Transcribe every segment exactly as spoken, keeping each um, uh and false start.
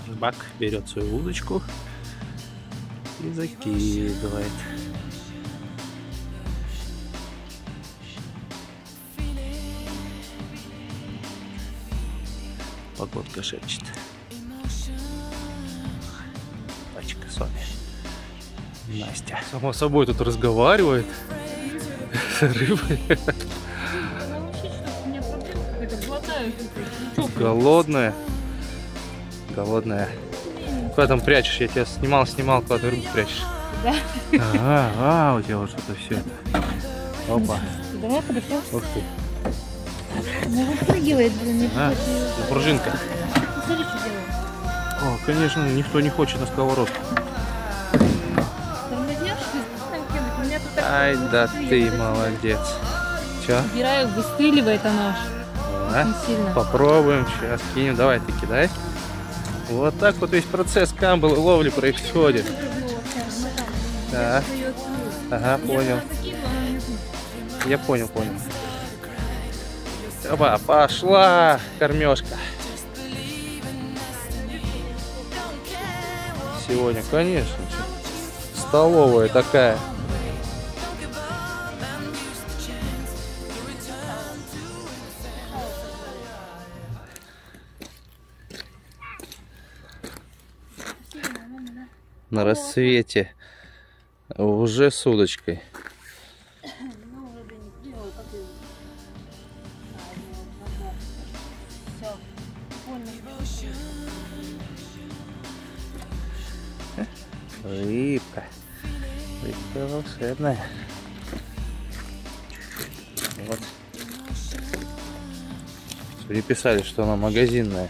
Рыбак берет свою удочку и закидывает. Погодка шепчет. Пачка с вами. Настя. Само собой тут разговаривает с рыбой. Голодная. Голодная. Куда там прячешь? Я тебя снимал, снимал, куда ты рыбу прячешь. Да. Ага, а, у тебя вот что-то все это. Опа. Давай подождем. Ух ты. Ну выпрыгивает, блин, не А, пружинка. Смотри, что делает. О, конечно, никто не хочет на сковородку. Ай, да ты молодец. Че? Убираю, выстреливает она аж. А? Очень сильно. Попробуем, сейчас кинем. Давай, ты кидай. Вот так вот весь процесс камбалы ловли происходит. Да. Ага, понял. Я понял, понял. Опа, пошла кормежка. Сегодня, конечно, столовая такая. На рассвете уже с удочкой. Рыбка. Рыбка волшебная. Вот. Мне писали, что она магазинная.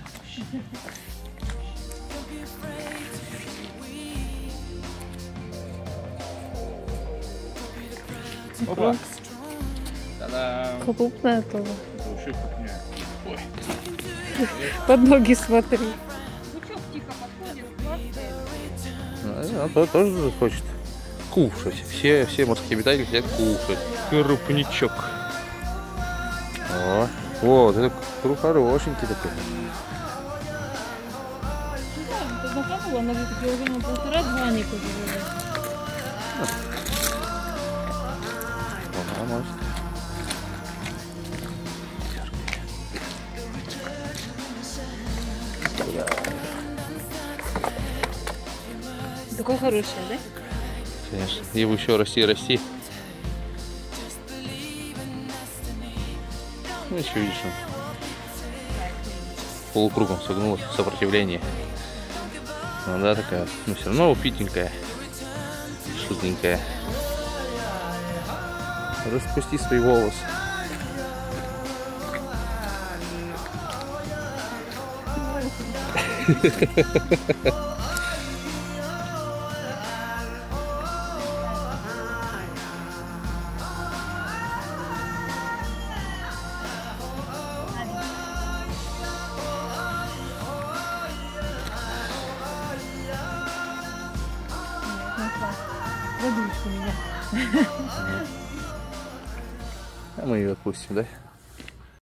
Опа. Та-дам. Крупная тоже. Вообще крупнее. Ой. Под ноги смотри. Она тоже хочет кушать. Все, все морские обитатели хотят кушать. Крупничок. О, вот это круг хорошенький такой. Она где-то уже на полтора-два не побежала. Она может. Такой хороший, да? Конечно. Его еще расти, расти. Ну еще видишь, полукругом согнулась в сопротивлении. Ну да, такая, но все равно упитенькая, шутненькая. Распусти свои волосы. Задушка меня. А мы ее отпустим, да?